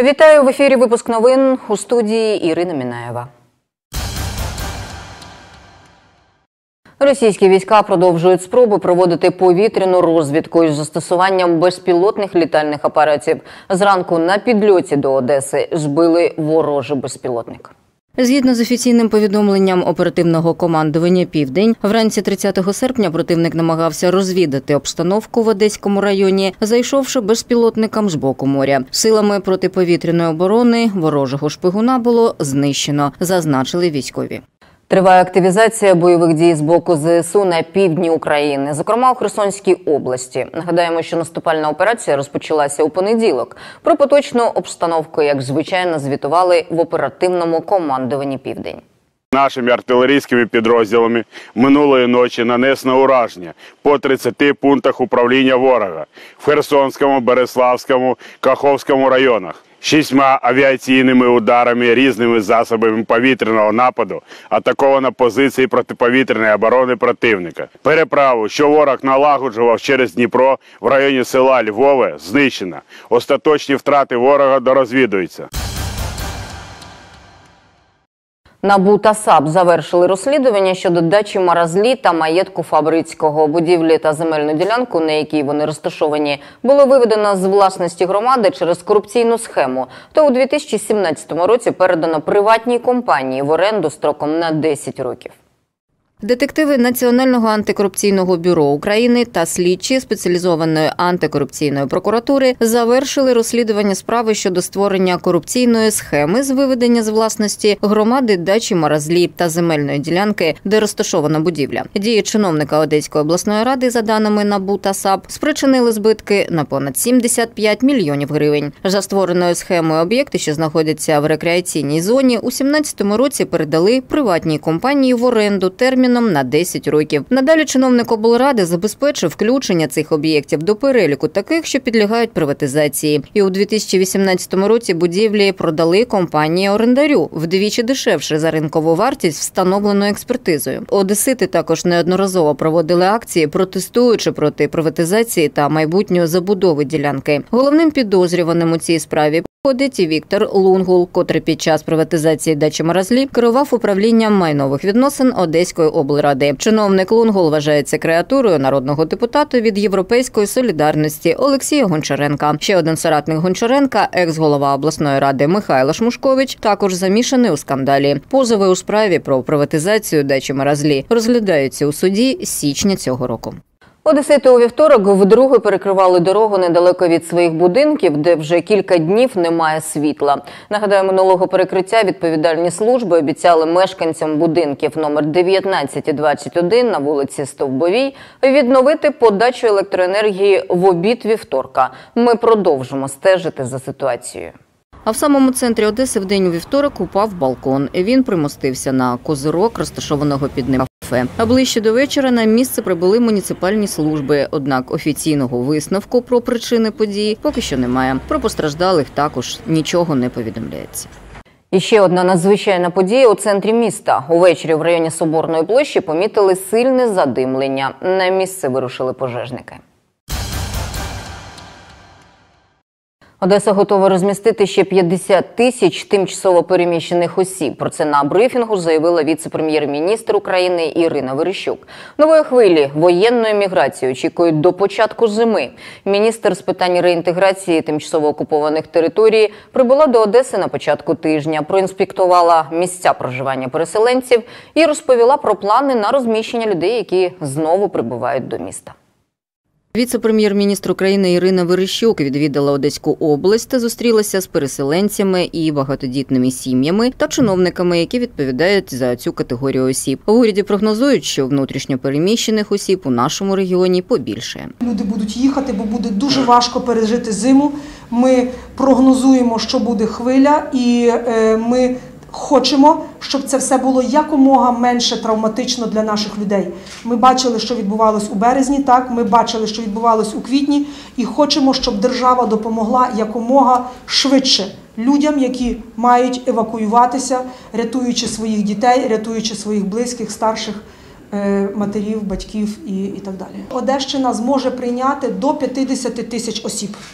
Вітаю в ефірі випуск новин, у студії Ірина Мінаєва. Російські війська продовжують спроби проводити повітряну розвідку із застосуванням безпілотних літальних апаратів. Зранку на підльоті до Одеси збили ворожий безпілотник. Згідно з офіційним повідомленням оперативного командування «Південь», вранці 30 серпня противник намагався розвідати обстановку в Одеському районі, зайшовши безпілотникам з боку моря. Силами протиповітряної оборони ворожого шпигуна було знищено, зазначили військові. Триває активізація бойових дій з боку ЗСУ на півдні України, зокрема у Херсонській області. Нагадаємо, що наступальна операція розпочалася у понеділок. Про поточну обстановку, як звичайно, звітували в оперативному командуванні «Південь». Нашими артилерійськими підрозділами минулої ночі нанесено ураження по 30 пунктах управління ворога в Херсонському, Береславському, Каховському районах. 6 авіаційними ударами, різними засобами повітряного нападу атаковано позиції протиповітряної оборони противника. Переправу, що ворог налагоджував через Дніпро в районі села Львове, знищено. Остаточні втрати ворога дорозвідуються. НАБУ та САП завершили розслідування щодо дачі Маразлі та маєтку Фабрицького. Будівлі та земельну ділянку, на якій вони розташовані, було виведено з власності громади через корупційну схему. То у 2017 році передано приватній компанії в оренду строком на 10 років. Детективи Національного антикорупційного бюро України та слідчі спеціалізованої антикорупційної прокуратури завершили розслідування справи щодо створення корупційної схеми з виведення з власності громади дачі Маразлі та земельної ділянки, де розташована будівля. Дії чиновника Одеської обласної ради, за даними НАБУ та САП, спричинили збитки на понад 75 мільйонів гривень. За створеною схемою об'єкти, що знаходяться в рекреаційній зоні, у 2017 році передали приватній компанії в оренду терміном на 10 років. Надалі чиновник облради забезпечив включення цих об'єктів до переліку таких, що підлягають приватизації. І у 2018 році будівлі продали компанії-орендарю вдвічі дешевше за ринкову вартість, встановлену експертизою. Одесити також неодноразово проводили акції, протестуючи проти приватизації та майбутньої забудови ділянки. Головним підозрюваним у цій справі входить і Віктор Лунгул, котрий під час приватизації дачі Маразлі керував управлінням майнових відносин Одеської облради. Чиновник Лунгул вважається креатурою народного депутата від «Європейської солідарності» Олексія Гончаренка. Ще один соратник Гончаренка, екс-голова обласної ради Михайло Шмушкович, також замішаний у скандалі. Позови у справі про приватизацію дачі Маразлі розглядаються у суді з січня цього року. Одесити у вівторок вдруге перекривали дорогу недалеко від своїх будинків, де вже кілька днів немає світла. Нагадаю, минулого перекриття відповідальні служби обіцяли мешканцям будинків номер 19 і 21 на вулиці Стовбовій відновити подачу електроенергії в обід вівторка. Ми продовжимо стежити за ситуацією. А в самому центрі Одеси в день у вівторок упав балкон. Він примостився на козирок, розташованого під ним кафе. А ближче до вечора на місце прибули муніципальні служби. Однак офіційного висновку про причини події поки що немає. Про постраждалих також нічого не повідомляється. І ще одна надзвичайна подія у центрі міста. Увечері в районі Соборної площі помітили сильне задимлення. На місце вирушили пожежники. Одеса готова розмістити ще 50 тисяч тимчасово переміщених осіб. Про це на брифінгу заявила віце-прем'єр-міністр України Ірина Верещук. Нової хвилі воєнної міграції очікують до початку зими. Міністр з питань реінтеграції тимчасово окупованих територій прибула до Одеси на початку тижня, проінспектувала місця проживання переселенців і розповіла про плани на розміщення людей, які знову прибувають до міста. Віце-прем'єр-міністр України Ірина Верещук відвідала Одеську область та зустрілася з переселенцями і багатодітними сім'ями та чиновниками, які відповідають за цю категорію осіб. В уряді прогнозують, що внутрішньо переміщених осіб у нашому регіоні побільшає. Люди будуть їхати, бо буде дуже важко пережити зиму. Ми прогнозуємо, що буде хвиля, і ми хочемо, щоб це все було якомога менше травматично для наших людей. Ми бачили, що відбувалось у березні, так, ми бачили, що відбувалось у квітні, і хочемо, щоб держава допомогла якомога швидше людям, які мають евакуюватися, рятуючи своїх дітей, рятуючи своїх близьких, старших матерів, батьків і так далі. Одещина зможе прийняти до 50 тисяч осіб.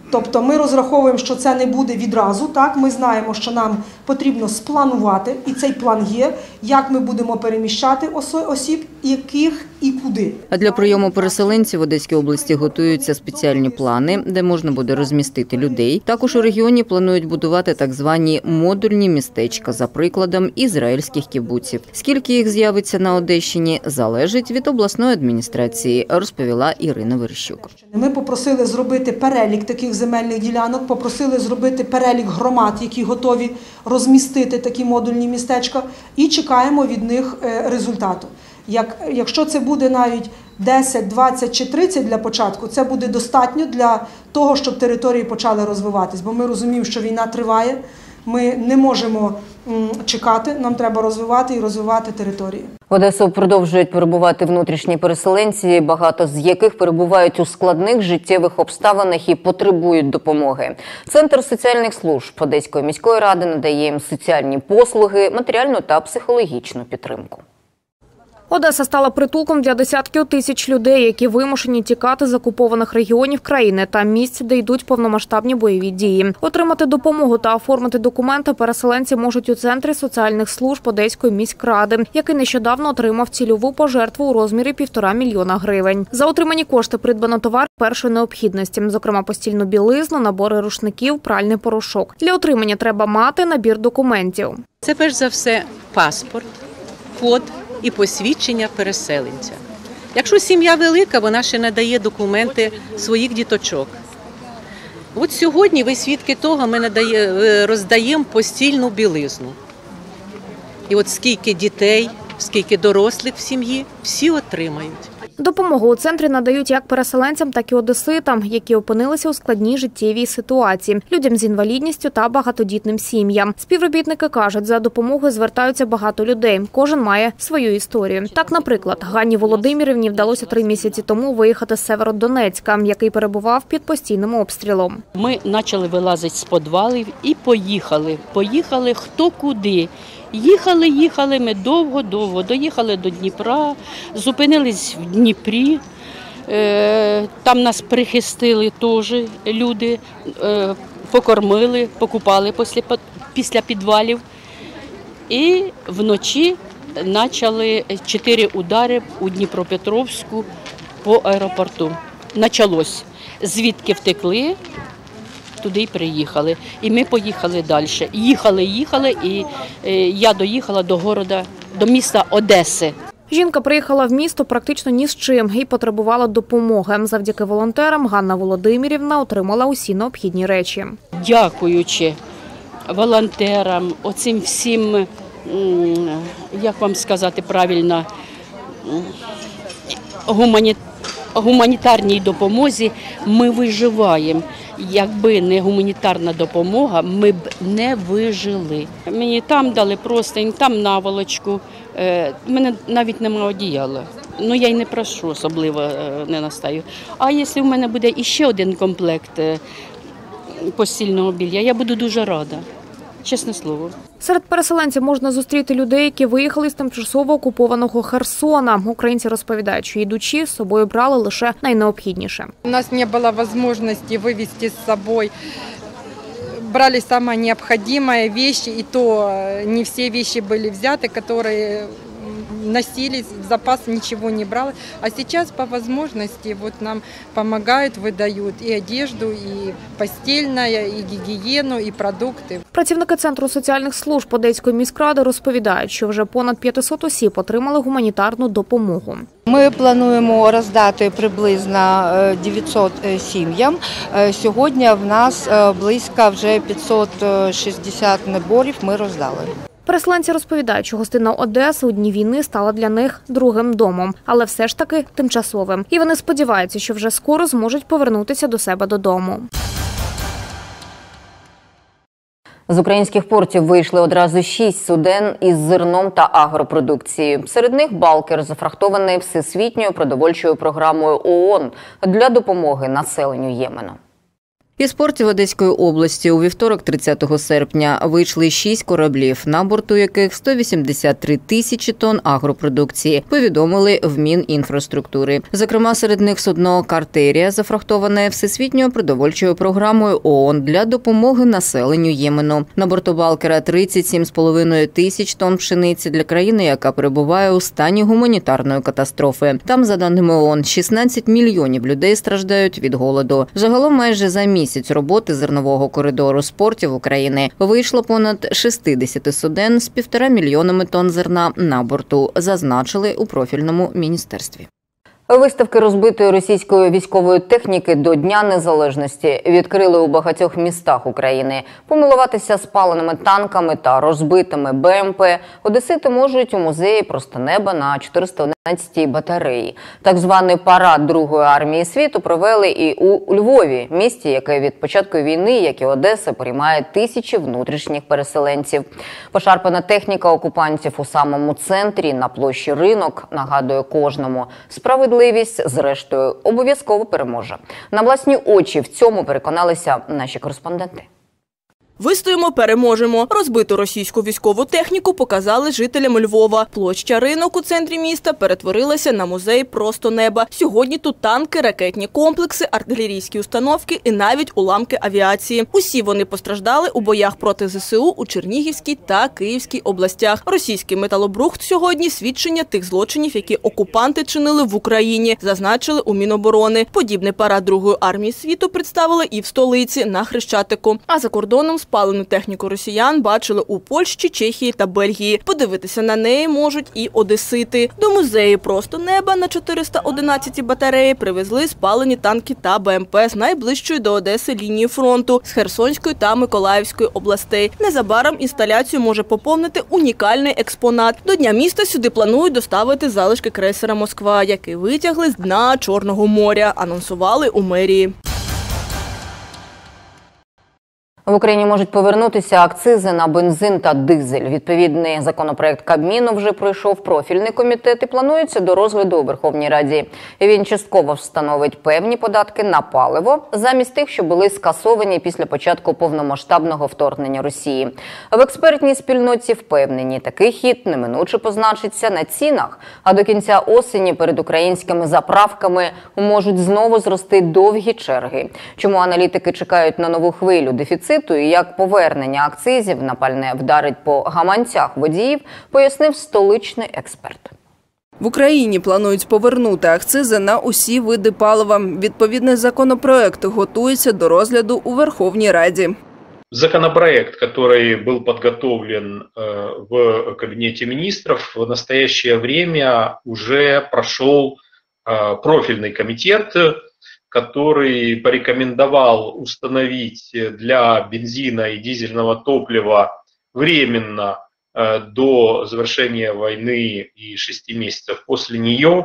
Тобто ми розраховуємо, що це не буде відразу, так? Ми знаємо, що нам потрібно спланувати, і цей план є, як ми будемо переміщати осіб, яких і куди. А для прийому переселенців в Одеській області готуються спеціальні плани, де можна буде розмістити людей. Також у регіоні планують будувати так звані модульні містечка за прикладом ізраїльських кібуців. Скільки їх з'явиться на Одещині, залежить від обласної адміністрації, розповіла Ірина Верещук. Ми попросили зробити перелік таких земельних ділянок, попросили зробити перелік громад, які готові розмістити такі модульні містечка, і чекаємо від них результату. Якщо це буде навіть 10, 20 чи 30 для початку, це буде достатньо для того, щоб території почали розвиватись. Бо ми розуміємо, що війна триває, ми не можемо чекати, нам треба розвивати і розвивати території. В Одесу продовжують перебувати внутрішні переселенці, багато з яких перебувають у складних життєвих обставинах і потребують допомоги. Центр соціальних служб Одеської міської ради надає їм соціальні послуги, матеріальну та психологічну підтримку. Одеса стала притулком для десятків тисяч людей, які вимушені тікати з окупованих регіонів країни та місць, де йдуть повномасштабні бойові дії. Отримати допомогу та оформити документи переселенці можуть у Центрі соціальних служб Одеської міськради, який нещодавно отримав цільову пожертву у розмірі 1,5 мільйона гривень. За отримані кошти придбано товар першої необхідності, зокрема постільну білизну, набори рушників, пральний порошок. Для отримання треба мати набір документів. Це перш за все паспорт, код і посвідчення переселенця. Якщо сім'я велика, вона ще надає документи своїх діточок. От сьогодні, ви свідки того, ми роздаємо постільну білизну. І от скільки дітей, скільки дорослих в сім'ї, всі отримають. Допомогу у центрі надають як переселенцям, так і одеситам, які опинилися у складній життєвій ситуації, людям з інвалідністю та багатодітним сім'ям. Співробітники кажуть, за допомогою звертаються багато людей. Кожен має свою історію. Так, наприклад, Ганні Володимирівні вдалося 3 місяці тому виїхати з Северодонецька, який перебував під постійним обстрілом. Ми почали вилазити з підвалів і поїхали. Поїхали хто куди. Їхали ми довго-довго, доїхали до Дніпра, зупинились в Дніпрі, там нас прихистили теж люди, покормили, покупали після підвалів. І вночі почали 4 удари у Дніпропетровську по аеропорту. Почалось. Звідки втекли, туди й приїхали. І ми поїхали далі. Їхали, і я доїхала до міста Одеси. Жінка приїхала в місто практично ні з чим і потребувала допомоги. Завдяки волонтерам Ганна Володимирівна отримала усі необхідні речі. Дякуючи волонтерам, оцим всім, як вам сказати правильно, гуманітарній допомозі ми виживаємо. Якби не гуманітарна допомога, ми б не вижили. Мені там дали простинь, там наволочку. У мене навіть немає одіяла. Ну, я й не прошу, особливо не настаю. А якщо в мене буде іще один комплект постільного білья, я буду дуже рада. Чесне слово. Серед переселенців можна зустріти людей, які виїхали з тимчасово окупованого Херсона. Українці розповідають, що йдучи, з собою брали лише найнеобхідніше. У нас не було можливості вивезти з собою. Брали самое необходимое вещи, и то не все вещи были взяты, которые носились, в запас ничего не брали. А сейчас по возможности вот нам помогают, выдают и одежду, и постельное, и гигиену, и продукти. Працівники Центру соціальних служб Одеської міськради розповідають, що вже понад 500 осіб отримали гуманітарну допомогу. Ми плануємо роздати приблизно 900 сім'ям. Сьогодні в нас близько вже 560 наборів ми роздали. Переселенці розповідають, що гостина Одеси у дні війни стала для них другим домом, але все ж таки тимчасовим. І вони сподіваються, що вже скоро зможуть повернутися до себе додому. З українських портів вийшли одразу 6 суден із зерном та агропродукцією. Серед них «Балкер», зафрахтований Всесвітньою продовольчою програмою ООН для допомоги населенню Ємену. Із портів Одеської області у вівторок 30 серпня вийшли 6 кораблів, на борту яких 183 тисячі тонн агропродукції, повідомили в Мінінфраструктури. Зокрема, серед них судно «Картерія», зафрахтоване Всесвітньою продовольчою програмою ООН для допомоги населенню Ємену. На борту «Балкера» 37,5 тисяч тонн пшениці для країни, яка перебуває у стані гуманітарної катастрофи. Там, за даними ООН, 16 мільйонів людей страждають від голоду. Загалом майже за місяць роботи зернового коридору з портів України вийшло понад 60 суден з 1,5 мільйонами тонн зерна на борту, зазначили у профільному міністерстві. Виставки розбитої російської військової техніки до Дня Незалежності відкрили у багатьох містах України. Помилуватися спаленими танками та розбитими БМП одесити можуть у музеї «Просто неба» на 411-й батареї. Так званий парад Другої армії світу провели і у Львові, місті, яке від початку війни, як і Одеса, приймає тисячі внутрішніх переселенців. Пошарпана техніка окупантів у самому центрі, на площі Ринок, нагадує кожному – справедливість, зрештою, обов'язково переможе. На власні очі в цьому переконалися наші кореспонденти. Вистоїмо, переможемо. Розбиту російську військову техніку показали жителям Львова. Площа Ринок у центрі міста перетворилася на музей «Просто неба». Сьогодні тут танки, ракетні комплекси, артилерійські установки і навіть уламки авіації. Усі вони постраждали у боях проти ЗСУ у Чернігівській та Київській областях. Російський металобрухт сьогодні – свідчення тих злочинів, які окупанти чинили в Україні, зазначили у Міноборони. Подібний парад Другої армії світу представили і в столиці, на Хрещатику. А за кордоном спалену техніку росіян бачили у Польщі, Чехії та Бельгії. Подивитися на неї можуть і одесити. До музею «Просто неба» на 411-й батареї привезли спалені танки та БМП з найближчої до Одеси лінії фронту, з Херсонської та Миколаївської областей. Незабаром інсталяцію може поповнити унікальний експонат. До Дня міста сюди планують доставити залишки крейсера «Москва», який витягли з дна Чорного моря, анонсували у мерії. В Україні можуть повернутися акцизи на бензин та дизель. Відповідний законопроект Кабміну вже пройшов профільний комітет і планується до розгляду у Верховній Раді. Він частково встановить певні податки на паливо, замість тих, що були скасовані після початку повномасштабного вторгнення Росії. В експертній спільноті впевнені, такий хід неминуче позначиться на цінах. А до кінця осені перед українськими заправками можуть знову зрости довгі черги. Чому аналітики чекають на нову хвилю дефіциту і як повернення акцизів на пальне вдарить по гаманцях водіїв, пояснив столичний експерт. В Україні планують повернути акцизи на усі види палива. Відповідний законопроект готується до розгляду у Верховній Раді. Законопроект, который был подготовлен в Кабинете министров, в настоящее время уже прошел профильный комитет, который порекомендовал установить для бензина и дизельного топлива временно до завершения войны и 6 месяцев после нее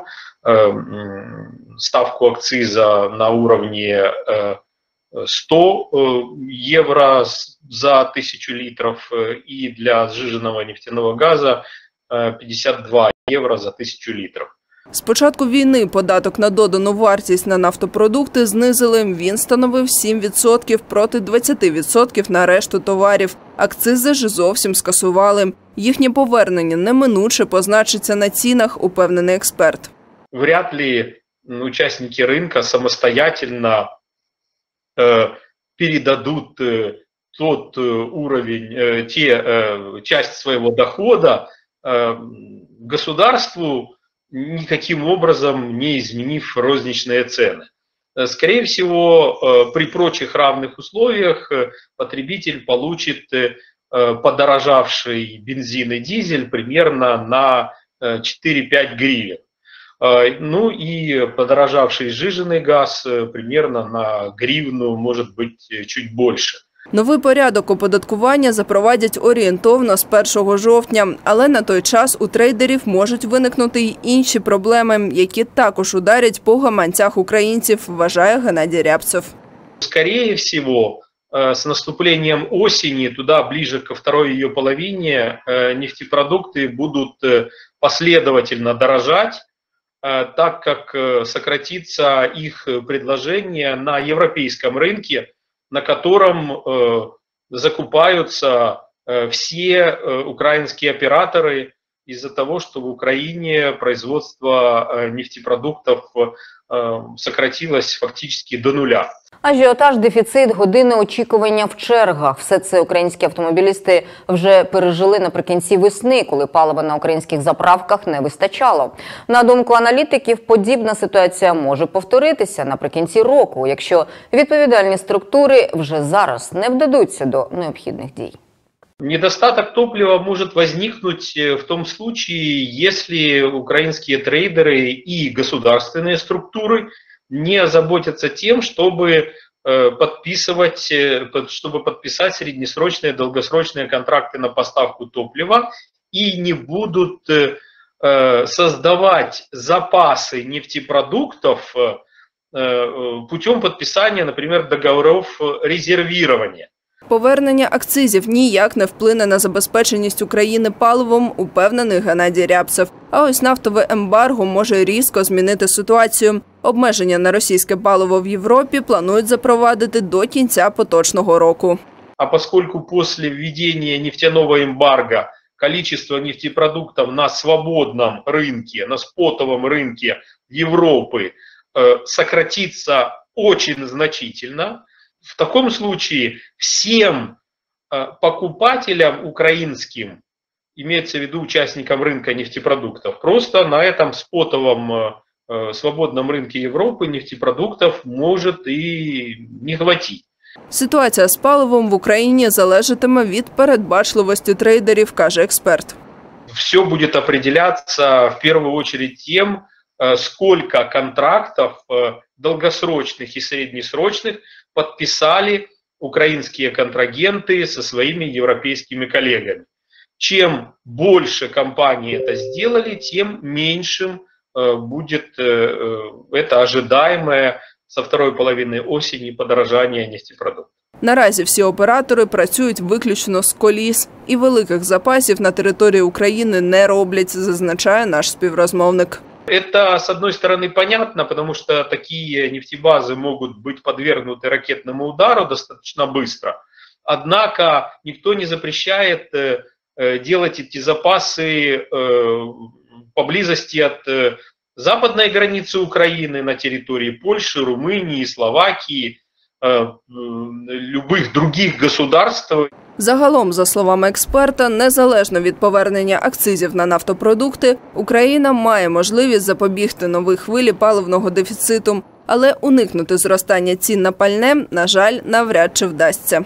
ставку акциза на уровне 100 евро за 1000 литров и для сжиженного нефтяного газа 52 евро за 1000 литров. З початку війни податок на додану вартість на нафтопродукти знизили. Він становив 7% проти 20% на решту товарів. Акцизи ж зовсім скасували. Їхнє повернення неминуче позначиться на цінах, упевнений експерт. Вряд ли участники рынка самостоятельно передадут тот уровень, часть своего дохода государству, никаким образом не изменив розничные цены. Скорее всего, при прочих равных условиях потребитель получит подорожавший бензин и дизель примерно на 4-5 гривен. Ну и подорожавший сжиженный газ примерно на гривну, может быть, чуть больше. Новий порядок оподаткування запровадять орієнтовно з 1 жовтня, але на той час у трейдерів можуть виникнути й інші проблеми, які також ударять по гаманцях українців, вважає Геннадій Рябцев. Скорее всего, с наступлением осени, туда ближе ко второй ее половине, нефтепродукты будут последовательно дорожать, так как сократится их предложение на европейском рынке, на котором закупаются все украинские операторы из-за того, что в Украине производство нефтепродуктов сократилось фактически до нуля. Ажіотаж, дефіцит, години очікування в чергах – все це українські автомобілісти вже пережили наприкінці весни, коли палива на українських заправках не вистачало. На думку аналітиків, подібна ситуація може повторитися наприкінці року, якщо відповідальні структури вже зараз не вдадуться до необхідних дій. Недостаток топлива может возникнуть в том случае, если украинские трейдеры и государственные структуры не озаботятся тем, чтобы подписать среднесрочные, долгосрочные контракты на поставку топлива и не будут создавать запасы нефтепродуктов путем подписания, например, договоров резервирования. Повернення акцизів ніяк не вплине на забезпеченість України паливом, упевнений Геннадій Рябцев. А ось нафтове ембарго може різко змінити ситуацію. Обмеження на російське паливо в Європі планують запровадити до кінця поточного року. А поскольку после введения нефтяного эмбарго количество нефтепродуктов на свободном рынке, на спотовом рынке Европы сократится очень значительно, в таком случае всем покупателям украинским, имеется в виду участникам рынка нефтепродуктов, просто на этом спотовом свободном рынке Европы нефтепродуктов может и не хватить. Ситуація з паливом в Україні залежатиме від передбачливості трейдерів, каже експерт. Все будет определяться в первую очередь тем, сколько контрактов долгосрочных и среднесрочных подписали украинские контрагенты со своими европейскими коллегами. Чем больше компании это сделали, тем меньшим будет это ожидаемое со второй половины осени подорожание нефтепродуктов. Наразі всі оператори працюють виключно з коліс і великих запасів на території України не роблять, зазначає наш співрозмовник. Это, с одной стороны, понятно, потому что такие нефтебазы могут быть подвергнуты ракетному удару достаточно быстро. Однако никто не запрещает делать эти запасы поблизости от западной границы Украины, на территории Польши, Румынии, Словакии, любых других государств. Загалом, за словами експерта, незалежно від повернення акцизів на нафтопродукти, Україна має можливість запобігти новій хвилі паливного дефіциту, але уникнути зростання цін на пальне, на жаль, навряд чи вдасться.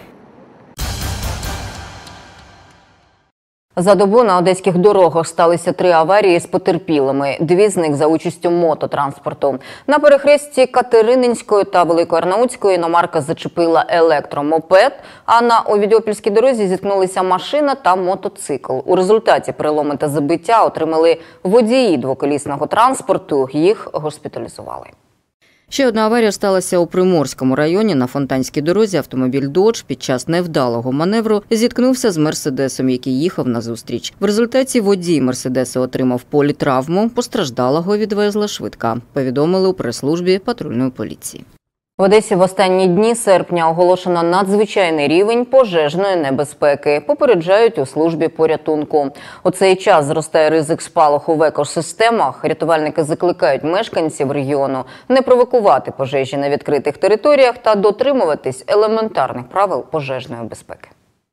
За добу на одеських дорогах сталися 3 аварії з потерпілими. 2 з них за участю мототранспорту. На перехресті Катерининської та Великоарнаутської іномарка зачепила електромопед, а на Овідіопільській дорозі зіткнулися машина та мотоцикл. У результаті переломи та забиття отримали водії двоколісного транспорту, їх госпіталізували. Ще одна аварія сталася у Приморському районі. На Фонтанській дорозі автомобіль «Додж» під час невдалого маневру зіткнувся з «Мерседесом», який їхав назустріч. В результаті водій «Мерседеса» отримав політравму, постраждалого відвезла швидка, повідомили у прес-службі патрульної поліції. В Одесі в останні дні серпня оголошено надзвичайний рівень пожежної небезпеки. Попереджають у службі порятунку. У цей час зростає ризик спалаху в екосистемах. Рятувальники закликають мешканців регіону не провокувати пожежі на відкритих територіях та дотримуватись елементарних правил пожежної безпеки.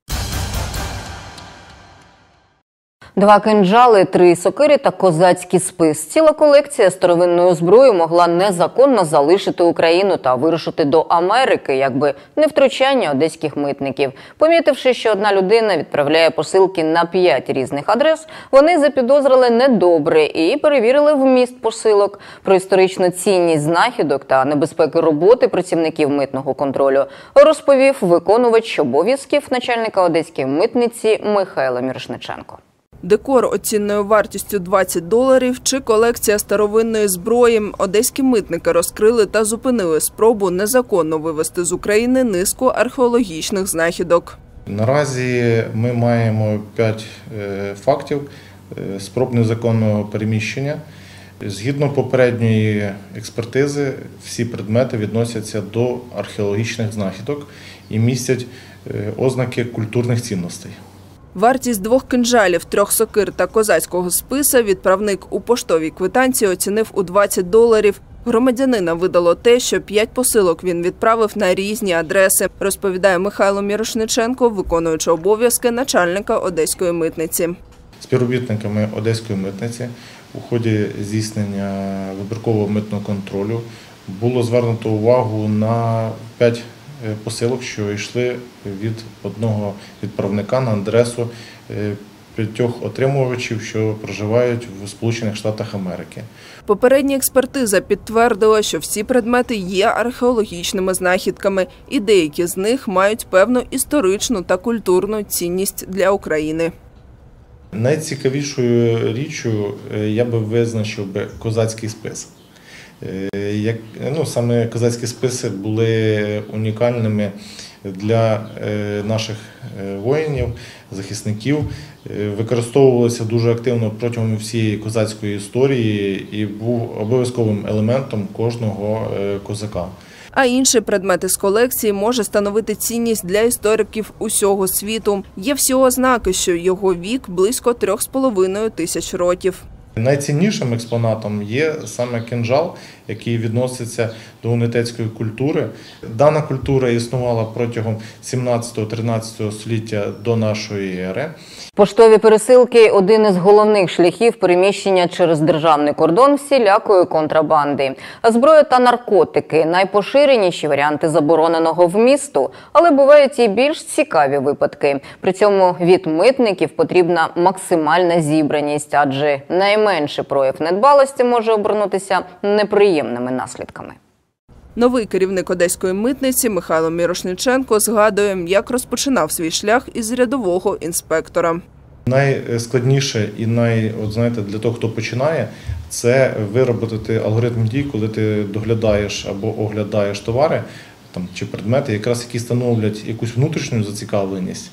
2 кинджали, 3 сокири та козацький спис. Ціла колекція старовинної зброї могла незаконно залишити Україну та вирушити до Америки, якби не втручання одеських митників. Помітивши, що одна людина відправляє посилки на 5 різних адрес, вони запідозрили недобре і перевірили вміст посилок. Про історичну цінність знахідок та небезпеки роботи працівників митного контролю розповів виконувач обов'язків начальника одеської митниці Михайло Мірошниченко. Декор оцінною вартістю $20 чи колекція старовинної зброї. Одеські митники розкрили та зупинили спробу незаконно вивезти з України низку археологічних знахідок. Наразі ми маємо 5 фактів спроб незаконного переміщення Згідно попередньої експертизи, всі предмети відносяться до археологічних знахідок і містять ознаки культурних цінностей. Вартість 2 кинджалів, 3 сокир та козацького списа відправник у поштовій квитанції оцінив у $20. Громадянина видало те, що 5 посилок він відправив на різні адреси, розповідає Михайло Мірошниченко, виконуючи обов'язки начальника Одеської митниці. Співробітниками Одеської митниці у ході здійснення вибіркового митного контролю було звернуто увагу на 5 посилок, що йшли від одного відправника на адресу 5 отримувачів, що проживають в Сполучених Штатах Америки. Попередня експертиза підтвердила, що всі предмети є археологічними знахідками, і деякі з них мають певну історичну та культурну цінність для України. Найцікавішою річчю я би визначив козацький спис. Саме козацькі списи були унікальними для наших воїнів, захисників, використовувалися дуже активно протягом всієї козацької історії і був обов'язковим елементом кожного козака. А інші предмети з колекції може становити цінність для істориків усього світу. Є всі ознаки, що його вік близько 3,5 тисяч років. Найціннішим експонатом є саме кинджал, який відноситься до унітецької культури. Дана культура існувала протягом 17-13 століття до нашої ери. Поштові пересилки – один із головних шляхів переміщення через державний кордон всілякої контрабанди. Зброя та наркотики – найпоширеніші варіанти забороненого вмісту, але бувають і більш цікаві випадки. При цьому від митників потрібна максимальна зібраність, адже найменший прояв недбалості може обернутися неприємними наслідками. Новий керівник Одеської митниці Михайло Мірошниченко згадує, як розпочинав свій шлях із рядового інспектора. Найскладніше і для того, хто починає, це виробити алгоритм дій, коли ти доглядаєш або оглядаєш товари чи предмети, які становлять якусь внутрішню зацікавленість,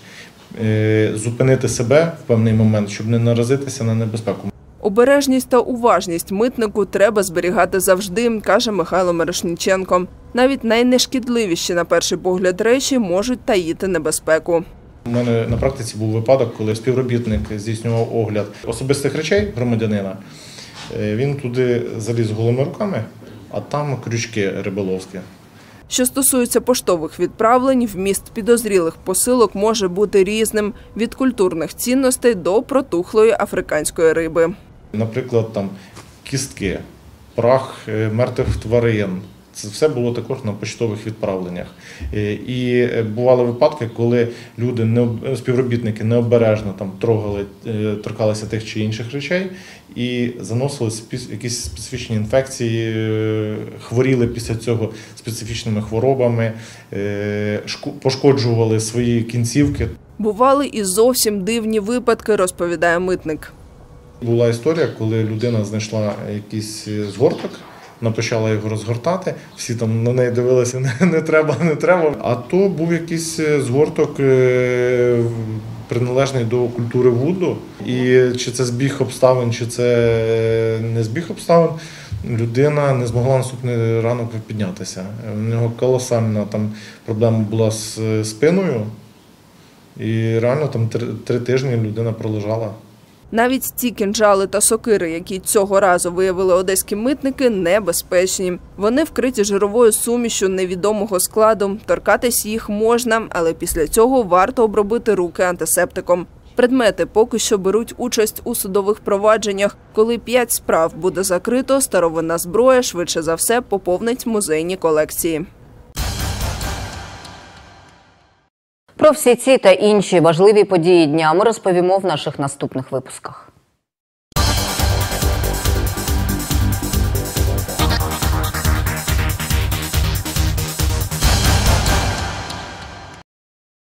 зупинити себе в певний момент, щоб не наразитися на небезпеку. Обережність та уважність митнику треба зберігати завжди, каже Михайло Мірошниченко. Навіть найнешкідливіші на перший погляд речі можуть таїти небезпеку. У мене на практиці був випадок, коли співробітник здійснював огляд особистих речей громадянина. Він туди заліз голими руками, а там крючки риболовські. Що стосується поштових відправлень, вміст підозрілих посилок може бути різним – від культурних цінностей до протухлої африканської риби. Наприклад, кістки, прах мертвих тварин. Це все було також на поштових відправленнях. І бували випадки, коли співробітники необережно торкалися тих чи інших речей і заносили якісь специфічні інфекції, хворіли після цього специфічними хворобами, пошкоджували свої кінцівки. Бували і зовсім дивні випадки, розповідає митник. Була історія, коли людина знайшла якийсь згорток, вона почала його розгортати, всі на неї дивилися, не треба. А то був якийсь згорток приналежний до культури вуду. І чи це збіг обставин, чи це не збіг обставин, людина не змогла наступний ранок піднятися. У нього колосальна проблема була з спиною, і реально 3 тижні людина пролежала. Навіть ті кинджали та сокири, які цього разу виявили одеські митники, небезпечні. Вони вкриті жировою сумішю невідомого складу. Торкатись їх можна, але після цього варто обробити руки антисептиком. Предмети поки що беруть участь у судових провадженнях. Коли 5 справ буде закрито, старовинна зброя швидше за все поповнить музейні колекції. Про всі ці та інші важливі події дня ми розповімо в наших наступних випусках.